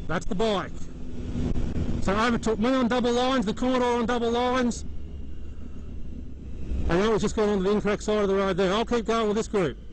That's the bike. So overtook me on double lines, the Commodore on double lines, and that was just gone onto the incorrect side of the road there. I'll keep going with this group.